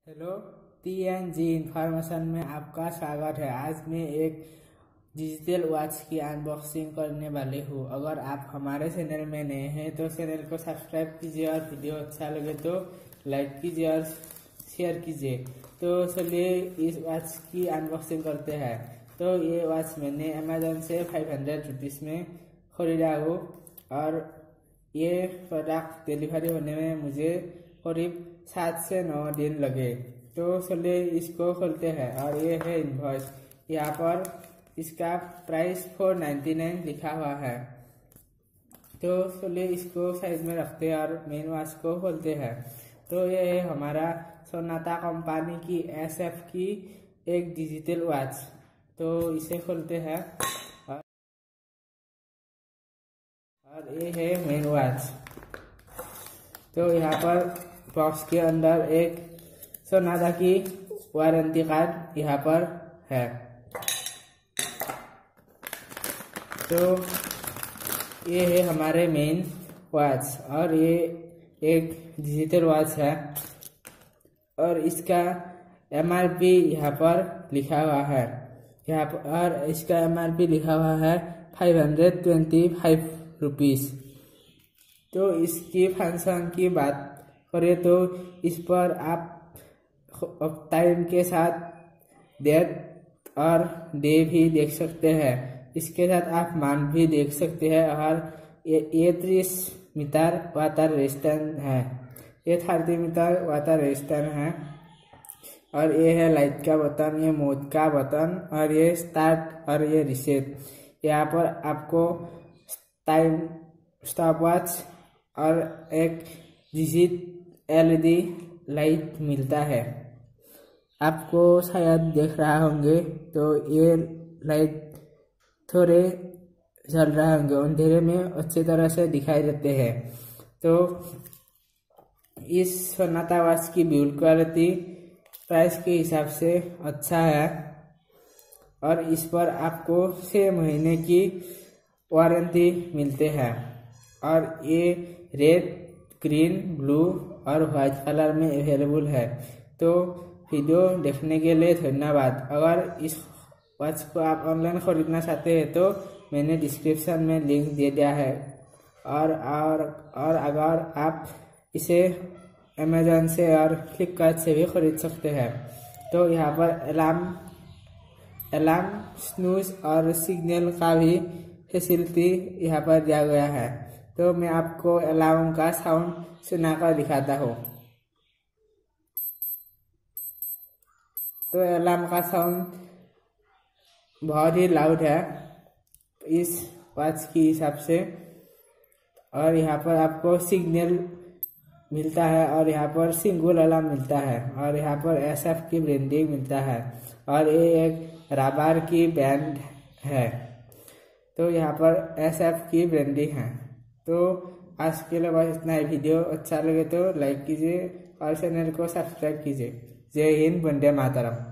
Hello, TNG information में आपका स्वागत है। आज मैं एक डिजिटल वॉच की अनबॉक्सिंग करने वाली हूँ। अगर आप हमारे चैनल में नए हैं तो चैनल को सब्सक्राइब कीजिए और वीडियो अच्छा लगे तो लाइक कीजिए और शेयर कीजिए। तो चलिए इस वॉच की अनबॉक्सिंग करते हैं। तो ये वॉच मैंने अमेजोन से 500 रुपीज़ में खरीदा हूँ और ये प्रोडक्ट डिलीवरी होने में मुझे करीब 7 से 9 दिन लगे। तो चलिए इसको खोलते हैं और ये है इनवॉइस। यहाँ पर इसका प्राइस 499 लिखा हुआ है। तो चलिए इसको साइड में रखते हैं और मेन वॉच को खोलते हैं। तो ये है हमारा सोनाटा कंपनी की SF की एक डिजिटल वॉच। तो इसे खोलते हैं और ये है मेन वॉच। तो यहाँ पर बॉक्स के अंदर एक सोनाटा की वारंटी कार्ड यहाँ पर है। तो ये है हमारे मेन वॉच और ये एक डिजिटल वॉच है और इसका MRP यहाँ पर लिखा हुआ है। यहाँ पर और इसका MRP लिखा हुआ है 525 रुपीज़। तो इसकी फंक्शन की बात करें तो इस पर आप टाइम के साथ डेट और डे भी देख सकते हैं। इसके साथ आप मान भी देख सकते हैं और ये 30 मीटर वाटर रेजिस्टेंट है, ये 30 मीटर वाटर रेजिस्टेंट है। और ये है लाइट का बटन, ये मोड का बटन और ये स्टार्ट और ये रीसेट। यहाँ पर आपको टाइम स्टॉपवॉच और एक डिजिट LED लाइट मिलता है। आपको शायद देख रहा होंगे तो ये लाइट थोड़े जल रहे होंगे, अंधेरे में अच्छी तरह से दिखाई देते हैं। तो इस सोनाटा वॉच की बिल्ड क्वालिटी प्राइस के हिसाब से अच्छा है और इस पर आपको 6 महीने की वारंटी मिलते हैं और ये रेड, ग्रीन, ब्लू और व्हाइट कलर में अवेलेबल है। तो वीडियो देखने के लिए धन्यवाद। अगर इस वॉच को आप ऑनलाइन खरीदना चाहते हैं तो मैंने डिस्क्रिप्शन में लिंक दे दिया है और अगर आप इसे अमेजोन से और फ्लिपकार्ट से भी खरीद सकते हैं। तो यहाँ पर अलार्म, स्नूज और सिग्नल का भी फैसिलिटी यहाँ पर दिया गया है। तो मैं आपको अलार्म का साउंड सुनाकर दिखाता हूँ। तो अलार्म का साउंड बहुत ही लाउड है इस वॉच के हिसाब से। और यहाँ पर आपको सिग्नल मिलता है और यहाँ पर सिंगल अलार्म मिलता है और यहाँ पर SF की ब्रांडिंग मिलता है और ये एक रबर की बैंड है। तो यहाँ पर SF की ब्रांडिंग है। तो आज के लिए बस इतना ही। वीडियो अच्छा लगे तो लाइक कीजिए और चैनल को सब्सक्राइब कीजिए। जय हिंद, वंदे मातरम।